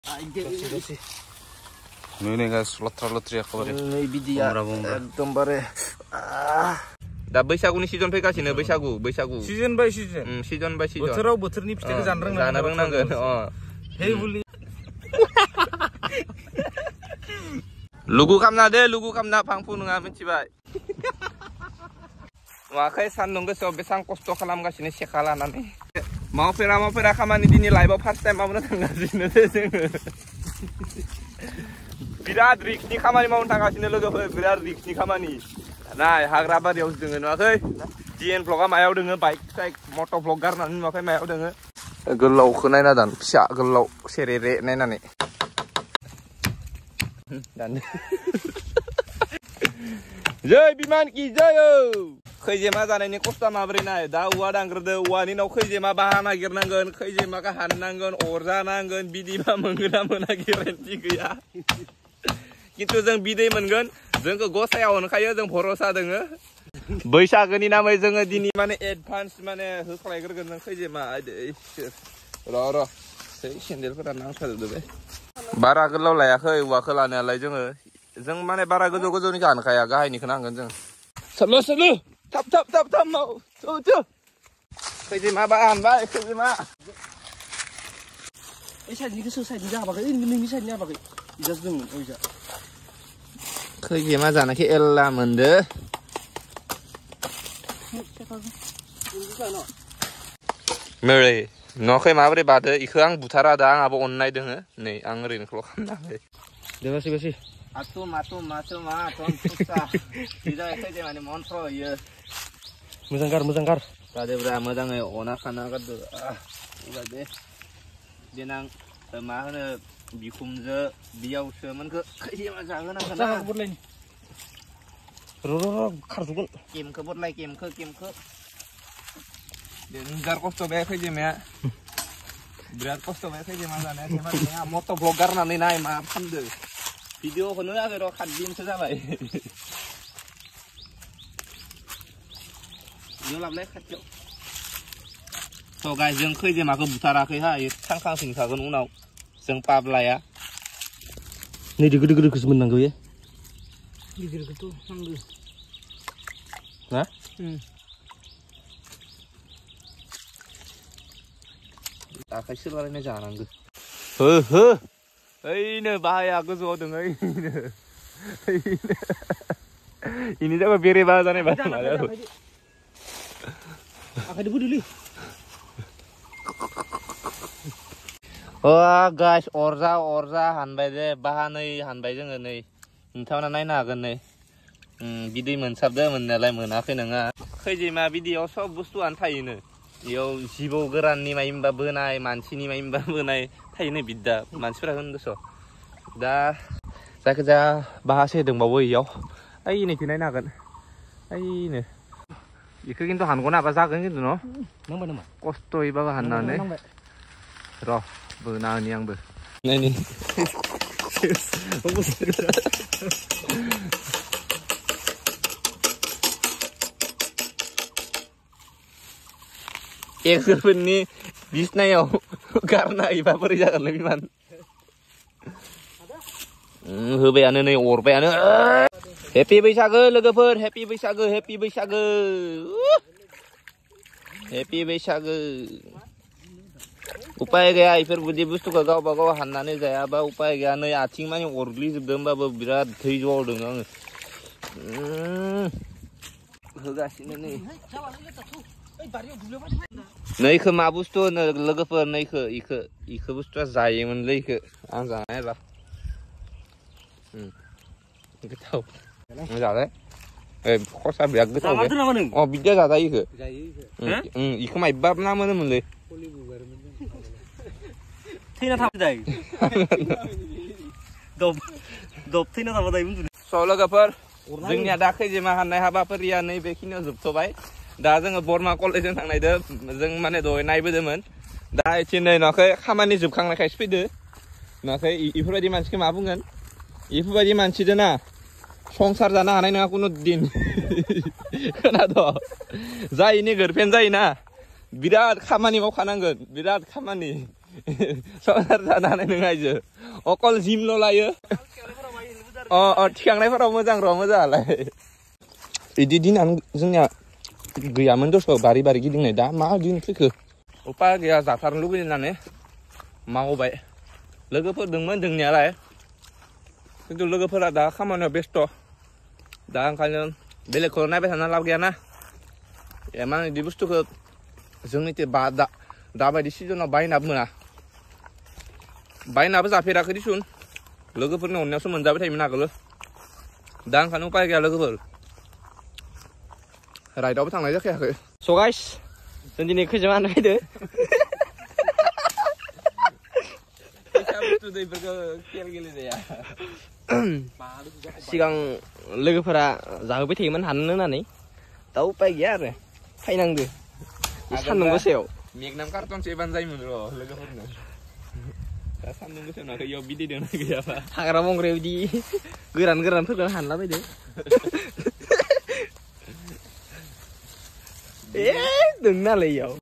Ini guys, letra-letri एखेबारे. बिदिया एकदमबारे दा बैसागुनि सिजन फैगासिनो बैसागु season by season season by season बोथोराव बोथोरनि फिथाइखौ जानो रोंनांगोन हे बुलि लुगु खामना फांफु नङा मिथिबाय नुवाखै सान्दुं गोसोआव बेसेबां खस्थ' खालामगासिनो सेखा लानानै मावफेरा खामानि दिनै लाइफआव फार्स्ट टाइम मावनो थांगासिनो जोङो बिराद रिस्कनि खामानि मावनो थांगासिनो लोगोफोर बिराद रिस्कनि खामानि नाय हाग्रा बारियाव दोङो नुवाखै जिएन ब्लगा मायाव दोङो बाइक साइक मटर ब्लग गारनानै नुवाखै मायाव दोङो गोलावखौ नायना दान फिसा गोलाव सेरेरे नायनानै दान जय बिमान की जय खैजेमा जानायनि खस्था माबोरै नाय दा औवा दानग्रोदो औवानि उनाव खैजेमा बाहा नागिरनांगोन खैजेमाखौ हाननांगोन अरजानांगोन बिदिबा मोनगोन ना मोना गेरेन्टि गैया किन्तु जों बिदै मोनगोन जोंखौ गसायाव होनखायो जों भरोसा दोङो बैसागोनि नामै जोङो दिनै माने एडभान्स माने होख्लायग्रोगोन जों खैजेमा र' सेन्देलफोरा नांथारजोबो बारा गोलाव लायाखै औवाखौ लानायालाय जों माने बारा गोजौनिखौ हानखाया गाहायनिखौ नांगोन जों सोलो थाब माव खैजेमा बा हानबाय खैजेमा ओइ साइडनिखौ साइडनि जाबाखै नोंनि साइडनि जाबाखै इजास दंमोन ओइजा खैजेमा जानायखौ एल्ला मोनदो मेरै न'खै माबोरै बादो इखौ आं बुथारा दा आंहाबो अननाय दोङो नै आं ओरैनोखौल' खालामनाङै दे बासि Atu ma ton susah. Tidak saya mana monstro ya. Moजां गार. Tadi berapa moजाङै अना खाना गारदो. उगा दे. देनां मा होनो बिखुमजो बियावसो मोनखो खैजेमा जागोन आं जाहा बदलायनि. र' खारजोबगोन. गेमखौ बदलाय गेमखौ. जार खस्थ' बे खैजेमाया. बिराद खस्थ' बे खैजेमा जानाया जेनेबा मट' ब्लग गारनानै नाय मा खामदो. Video ko nuna pero kadin sa sabay. Yo lablay khatyo. So guys, जों खैजेमाखौ बुथाराखै हा थांखांफिनखागोन उनाव जों पाब्लाया नै गिदिरखौसो मोननांगौ ये गिदिरखौथ' नांगौ ना आखाइ सोलायनाय जानांगौ हो ओइनो बाहाया गोजौआव दङ इनि जाबा बेरे बा जानाय बा आखाइदो बोदोलै गाइस अरजा हानबाय दे बाहानै हानबाय जोङो नै नोंथांमोना नायनो हागोन नै बिदै मोनसाबदो मोननायालाय मोनाखै नङा खैजेमा बिदैयाव सब बुस्थुआनो थायोनो इयाव जिबौ गोराननि मायबा बोनाय मानसिनि मायबा बोनाय थायोनो बिदा मानसिफोरा होनदोस' दा जायखिजाया बाहासे दंबावो इयाव ओइनोखौ नायनो हागोन ओइनो इखौ खिन्थु हानग'नो हाबा जागोन खिन्थु न' नांबाय खस्थ'यैबाबो हाननानै र' बोना होनि आंबो नायनि एक्सफोरनि बिसनायाव गारना होयोबा बोरै जागोनलै बिमान होबायानो नै अरबायानो हेपि बैसागो लोगोफोर हेपि बैसागो उपाय गैया इफोरबायदि बुस्थुखौ गावबा गाव हाननानै जायाबा उपाय गैया नै आथिं मानि अरग्लिजोबदोंबाबो बिराद धैर्यआव दङ आङो होगासिनो नै इखो मा बुस्थु होनो लोगोफोर नैखो इखो बुस्थुआ जायोमोनलै इखो आं जानाय र' गोथाव जालाय खसा बिराद गोथाव बे बिदिया जाजायो इखो माइबा ना मोनोमोनलै थैना थाबाय दब थैना थाबाय स' लोगोफोर जोंनिया दा खैजेमा हाननाय हाबाफारिया नैबेखिनियाव जोबथ'बाय दा जोङो बरमा कलेजजों थांनायदो जों माने दहाय नायबोदोंमोन दा इथिनै नाखै खामानि जोबखांनायखायसो फैदो नाखै इफोरबायदि मानसिखौ मा बुंगोन इफोरबायदि मानसिजों ना संसार जानो हानाय नङा कुनु दिन खोनादों जायनि गार्लफ्रेन्ड जायोना बिराद खामानि मावखानांगोन बिराद खामानि संसार जानो हानाय नङा इजो अकल जिमल' लायो थिखांनायफोराव मोजां र' मोजाङालाय बिदि दिनानो जोंनिया गैयामोन दस' बारि बारि गिदिंनाय दा मा दिन फैखो उपाय गैया जाथारनो लुगैनानै मावबाय लोगोफोर दंमोन जोंनियालाय खिन्थु लोगोफोरा दा खामानियाव बेस्थ' दा ओंखायनो बेलेगखौ नायबाय थाना लाब गैयाना इमान बिदि बुस्थुखौ जोंनिथिं दाबायदि सिजनाव बायनाबो मोना बायनाबो जाफेराखै दिसुन लोगोफोरनि अननायावसो मोनजाबाय थायोमोन आगोल दा ओंखायनो उपाय गैया लोगोफोर राइडआवबो थांनाय जाखायाखै स' गाइस जों दिनै खैजोमा फैदो सिगां लोगोफोरा जाहोबाय थायोमोन हाननो होननानै दा उपाय गैया आरो फायनांदो सान्दुं गोसायाव मेगनाम कार्टनसो एबानो जायोमोन र' लोगोफोरनो दा सान्दुं गोसा नाखै इयाव बिदै दोना गैयाबा हाग्रा बंग्रायाव बिदि गोरानफोरखौ हानला बायदो दों नालाय इयाव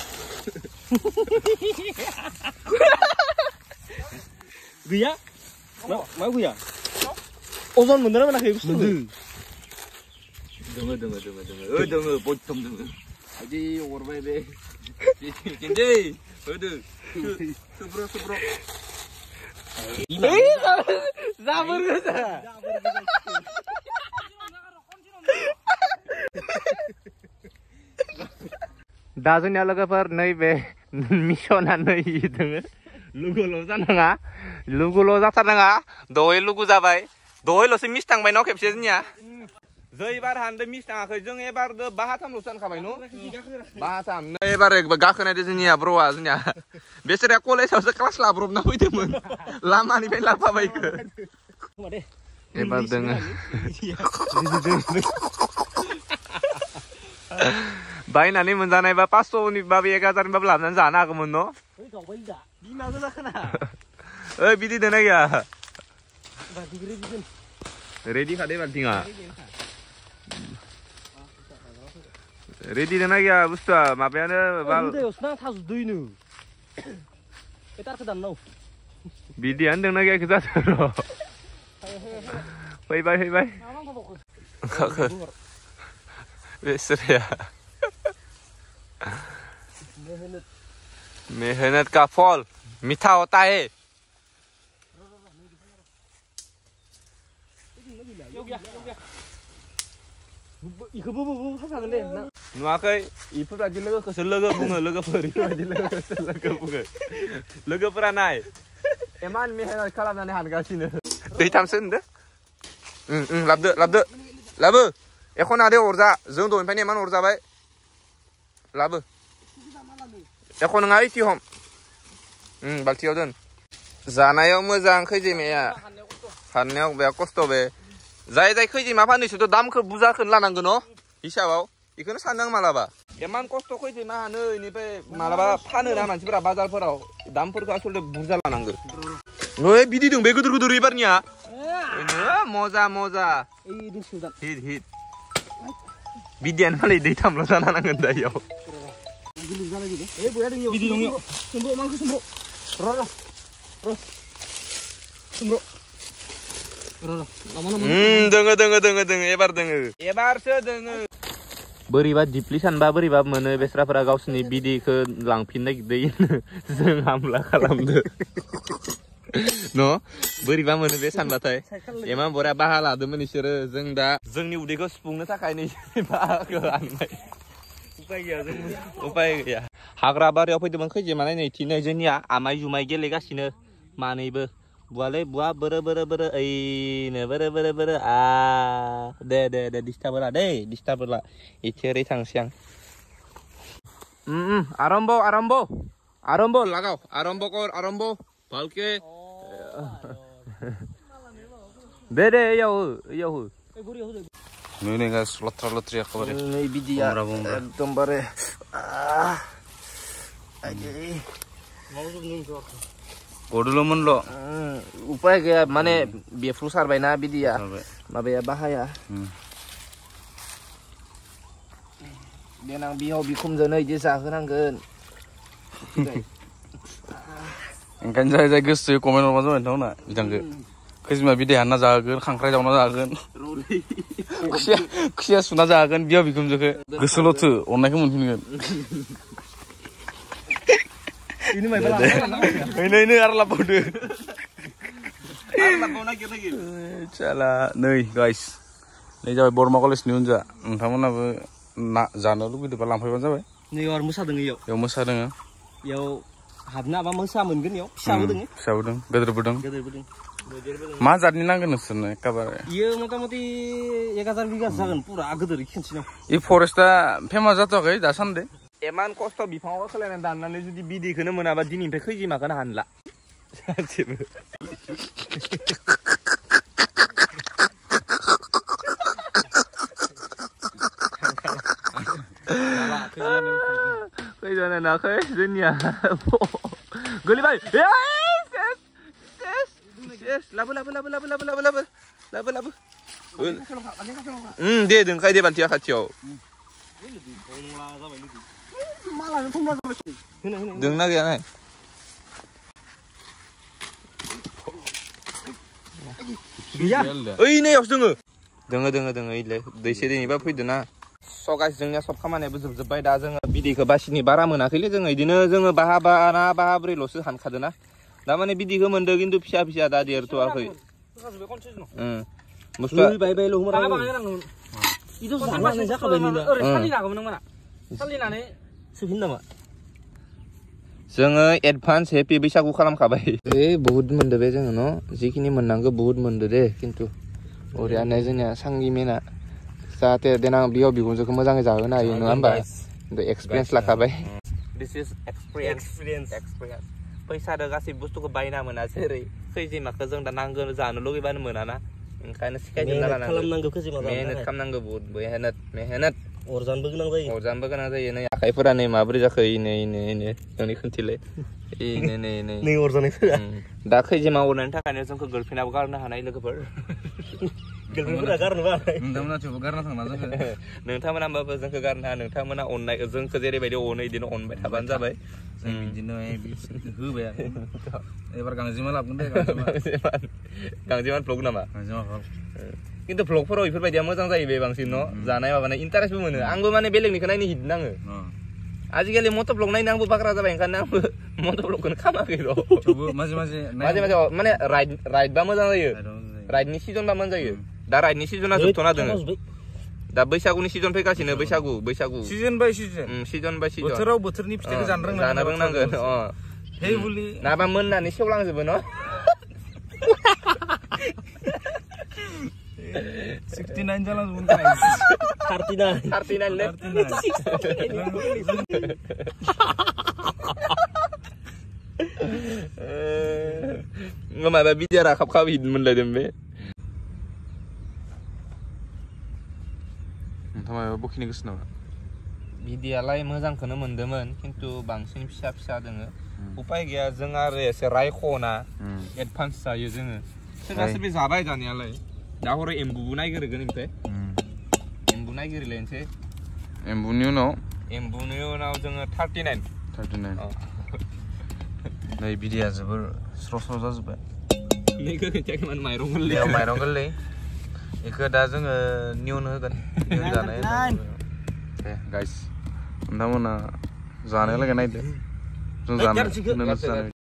गैया मा गैया अजन मोनदोंना मोनाखै बुस्थुखौ दोङो बयथम दोङो बिदि अरबाय बे किन्दै होदो सुब्र' जाबोर गोजा दा जोंनिया लोगोफोर नैबे मिसना नै दोङो लुगुल' जानाङा लुगुल' जाथारनाङा दहाय लुगु जाबाय दहायल'सो मिस थांबाय न' खेबसे जोंनिया जै एबार हानदो मिस थाङाखै जों एबार बाहाथामल'सो सानखाबाय न' बाहाथाम एबार गाखोनायदो जोंनिया ब्र'आ जोंनिया बेसोरा कलेजावसो क्लास लाब्रबना फैदोंमोन लामानिफ्राय लाफाबायखो एबार दोङो बायनानै मोनजानायबा 500निबाबो 1000निबाबो लाबोनानै जानो हागौमोन न' ओइ बिदि दोना गैया रेडि खादे बाल्थिङा रेडि दोना गैया बुस्थुआ माबायानो बिदियानो दोंना गैयाखै जादों र' फैबाय बेसराया मेहनत का फल मीठा होता है नुवाखै इफोरबायदि लोगोखौसो लोगो बुङो लोगोफोरा नाय इमान मेहनत खालामनानै हानगासिनो दैथामसो होनदो लाबो एख' नादे अरजा जों दहायनिफ्रायनो इमान अरजाबाय लाबो एख' नङा इथि हम बाल्थियाव दोन जानायाव मोजां खैजेमाया हाननायाव बिराद खस्थ' बे जाय खैजेमा फाननोसोथ' दामखौ बुरजाखौनो लानांगोन न' हिसाबाव बेखौनो सानदों मालाबा इमान खस्थ' खैजेमा हानो इनिफ्राय मालाबा फानोना मानसिफोरा बाजारफोराव दामफोरखौ आसलथे बुरजा लानांगौ ओइ बिदि दं बे गिदिर एबारनिया मजा हिट बिदियानो मालाय दैथामल' जाना नांगोन दा इयाव दोङो एबारसो दोङो बोरैबा दिप्लि सानबा बोरैबा मोनो बेस्राफोरा गावसोरनि बिदैखौ लांफिननो नागिरदों जों हामला खालामदो न' बोरैबा मोनो बे सानबाथाय इमान बरिया बाहा लादोंमोन इसोरो जों दा जोंनि उदैखौ सुफुंनो थाखाय नै बाहाखौ लांबाय उपाय गैया हाग्रा बारियाव फैदोंमोन खैजेमा नायनायथि नै जोंनिया आमाय जुमाय गेलेगासिनो मानैबो बुवालै बुवा बोरो ओइनो बोरो दे डिस्टार्ब होला दै डिस्टार्ब होला इथे ओरै थांसै आं आरम्भ लागाव आरम्भ भालके दे इयाव हो नै गास लथ्रा एखेबारे नै बिदिया एकदमबारे गदल'मोनल' उपाय गैया माने बेफ्रु सारबायना बिदिया माबाया बाहाया देनां बिहाव बिखुनजोनो इदि जाहोनांगोन ओंखायनो जाय जाय गोसो कमेन्ट हरबानो जाबाय नोंथांमोना बिथांखो खैजिमा बिदै हानना जागोन खांख्राइ जावना जागोन खुसिया सुना जागोन बिहाव बिखुनजोखो गोसोल'थो अननायखौ मोनफिनगोन नै आरो लाबोदो चाला नै गाइस नै जाबाय बरमा कलेजनि उनजा नोंथांमोनाबो ना जानो लुगैदोंबा लांफैबानो जाबाय नै आरो मोसादों बेयाव मोसादों बेयाव हाबना बा मोसा मोनगोन बेयाव फिसाबो दोङो फिसाबो दं गेदेरबो दं मा जातनि नांगोन नोंसोरनो एखेबारे इयो मथा-मथि 1000 बिगासो जागोन पुरा गोदोर खिनसेनाव इ फरेस्टआ फेमास जाथ'वाखै दासान्दि एमान खस्थ' बिफाङाव सोलायनानै दाननानै जुदि बिदैखौनो मोनाबा दिनैनिफ्राय खैजिमाखौनो हानला सानसेबो खैजानो नाखै जोंनिया गोलैबाय लाबो दे दोनखाय दे बाल्थिया खाथियाव दोंना गैया नाय गैया ओइ नैयावसो दोङो इले दैसे दैनिबा फैदो ना सगास जोंनिया सब खामानियाबो जोबजोब्बाय दा जोङो बिदैखौ बासिनि बारा मोनाखैलै जोङो इदिनो जोङो बाहाब्रैल'सो हानखादोना दा माने बिदैखौ मोनदो खिन्थु फिसा दा देरथ'वाखै जोङो एडभान्स हेपि बैसागु खालामखाबाय बहुत मोनदो बे जोङो न' जिखिनि मोननांगौ बहुत मोनदो दे खिन्थु ओरैयानो जोंनिया सांगिमेना जाहाथे देनां बियाव बिखुनजोखौ मोजाङै जाहोनो हायो नङा होमबा एक्सपिरियेन्स लाखाबाय दिस इज एक्सपिरियेन्स फैसादो गासै बुस्थुखौ बायना मोना जेरै खैजिमाखौ जों दा नांगौ जानो लुगैबानो मोनाना ओंखायनो सिखायजोबना लानांगौ मेहनत खालामनांगौ बहुत मेहनत अरजानबो गोनां जायो नै आखाइफोरा नै माबोरै जाखो नै जोंनि खोन्थिलै नै अरजानायफोरा दा खैजिमा अरनायनि थाखायनो जोंखौ गर्लफ्रेन्डआबो गारनो हानाय लोगोफोर गर्लफ्रेन्डफोरा गारनोबो हानाय नोंथांमोना थेवबो गारना थांना जोंखौ नोंथांमोना होमबाबो जोंखौ गारनो हाया नोंथांमोना अननाय जोंखौ जेरैबायदि अनो इदिनो अनबाय थाबानो जाबाय बिदिनो होबाय एबार गांजेमा लाबोगोन दे गांजेमा भ्लग नामा खिन्थु भ्लगफोराव बेफोरबायदिया मोजां जायो बे बांसिन न' जानाय माबानाय इन्टारेस्टबो मोनो आंबो माने बेलेगनिखौ नायनो हिट नाङो आजिखालि मट' भ्लग नायनो आंबो बाग्रा जाबाय ओंखायनो आंबो मट' भ्लगखौनो खामाखै र' माजे माने राइडबा मोजां जायो राइडनि सिजनबा मोजां जायो दा राइडनि सिजना जोबथ'ना दोङो दा बैसागुनि सिजन फैगासिनो बैसागु सिजन बाय सिजन बोथोराव बोथोरनि फिथाइखौ जानो रोंनांगोन नाबा मोननानै सेवलांजोबो न' 69 जालांजोबगोन 39 माबा बिदिया राखाब मोनलायदों बे नोंथाङा माबा बखिनो गोसो नामा बिदियालाय मोजांखौनो मोनदोंमोन खिन्थु बांसिन फिसा दोङो उपाय गैया जों आरो एसे रायख'ना एडभान्स जायो जोङो सोरबा सोरबि जाबाय जानायालाय दा हरै एम्बुबो नायगिरगोन ओमफ्राय एम्बु नायगिरलायनोसै एम्बुनि उनाव जोङो 39 नै बिदैया जोबोर स्र' जाजोब्बाय माइरं गोरलै बेखौ दा जोङो निउन होगोन जानाय दे गाइस नोंथांमोना जानाय लागै नायदो जों जानो